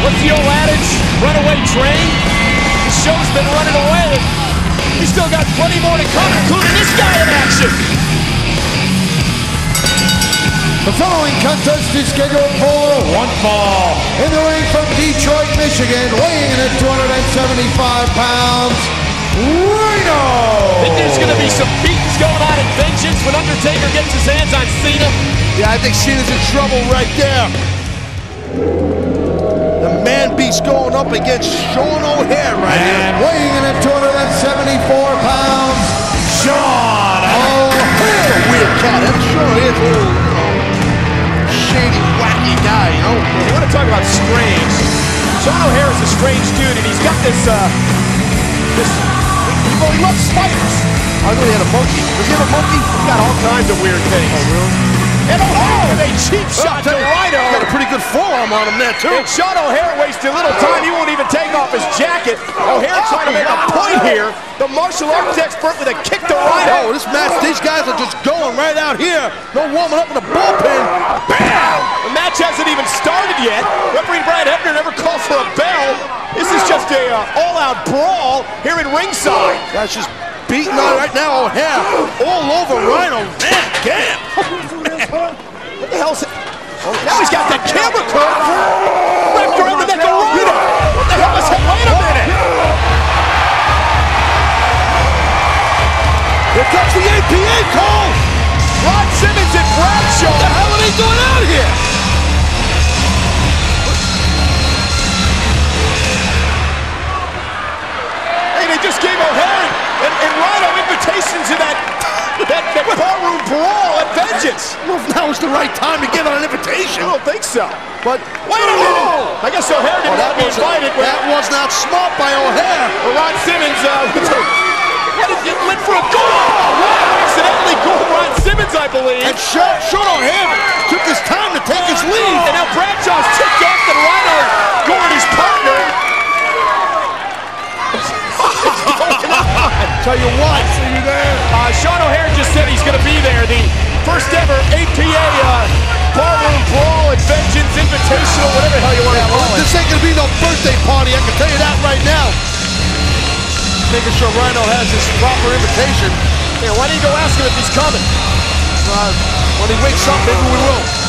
What's the old adage? Runaway train? The show's been running away. We still got plenty more to come, including this guy in action. The following contest is scheduled for one fall. In the ring from Detroit, Michigan, weighing in at 275 pounds, Rhino! I think there's going to be some beatings going on in Vengeance when Undertaker gets his hands on Cena. Yeah, I think Cena's in trouble right there. The man beast going up against Sean O'Haire right here. And weighing in at 274 pounds, Sean O'Haire! That's a weird cat. That sure is a little, shady, wacky guy, you know? You want to talk about strange. Sean O'Haire is a strange dude, and he's got this, he loves spiders. I knew he had a monkey. Does he have a monkey? He's got all kinds of weird things. Oh, really? And O'Haire with a cheap shot to Rhino. Got a pretty good forearm on him there, too. And Sean O'Haire wasted a little time. He won't even take off his jacket. O'Haire trying to make a point here. The martial arts expert with a kick to Rhino. Oh, this match, these guys are just going right out here. No warming up in the bullpen. Bam! The match hasn't even started yet. Referee Brian Hebner never called for a bell. This is just a all-out brawl here at ringside. That's just beating on right now. O'Haire all over Rhino. Man, damn! What the hell's it? Oh, now he's got that camera curve wrapped around the neck of Rhino. What the hell is that? Wait a minute. Here comes the APA call. Ron Simmons and Bradshaw. What the hell are they doing out here? Hey, they just gave O'Haire and Rhino invitations to that barroom brawl at Vengeance. Well, now is the right time to give out an invitation. I don't think so. But wait a minute. I guess O'Haire didn't want to be invited. That was not smart by O'Haire. Well, Ron Simmons went for a goal. Rhino accidentally goaled Ron Simmons, I believe. And Sean O'Haire took his time to take his lead. And now Bradshaw's ticked off that Rhino goaled his partner. Tell you what, see you there. Sean O'Haire just said he's going to be there. The first ever APA barroom brawl at Vengeance Invitational, whatever the hell you want to call it. This ain't going to be no birthday party, I can tell you that right now. Making sure Rhino has his proper invitation. Yeah, why don't you go ask him if he's coming? When he wakes up, maybe we will.